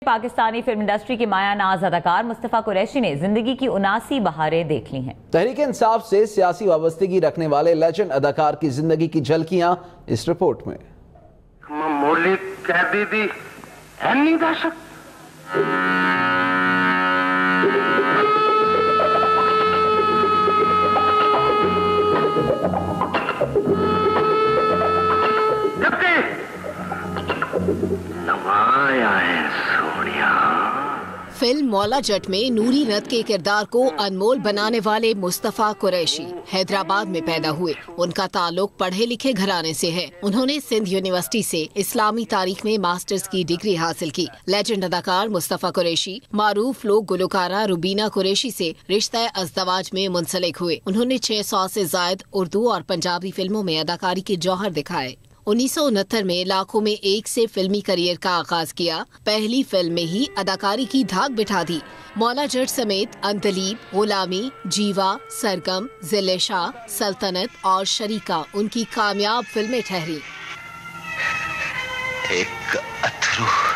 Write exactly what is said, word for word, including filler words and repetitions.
Pakistani film industry की माया नाज अदाकार मुस्तफा कुरैशी ने जिंदगी की उनासी बहारें देख ली हैं। तहरीक इंसाफ से सियासी वाबस्तगी रखने वाले लेजेंड अदाकार की जिंदगी की झलकियां इस रिपोर्ट में। मामूली कैदी दी ऐनी दहशत नवाया है सोनिया। फिल्म मौला जट में नूरी रत के किरदार को अनमोल बनाने वाले मुस्तफा कुरैशी हैदराबाद में पैदा हुए। उनका ताल्लुक पढ़े लिखे घराने से है। उन्होंने सिंध यूनिवर्सिटी से इस्लामी तारीख में मास्टर्स की डिग्री हासिल की। लेजेंड अदाकार मुस्तफा कुरैशी मारूफ लोक गुलकारा रुबीना कुरैशी से रिश्ता अज़दवाज में मुंसलिक हुए। उन्होंने छह सौ से जायद उर्दू और पंजाबी फिल्मों में अदाकारी के जौहर दिखाए। उन्नीस सौ उनहत्तर में लाखों में एक से फिल्मी करियर का आगाज किया। पहली फिल्म में ही अदाकारी की धाक बिठा दी। मौला जट समेत अंतलीब, गुलामी, जीवा, सरगम, जिले शाह, सल्तनत और शरीका उनकी कामयाब फिल्में ठहरी। एक अथरू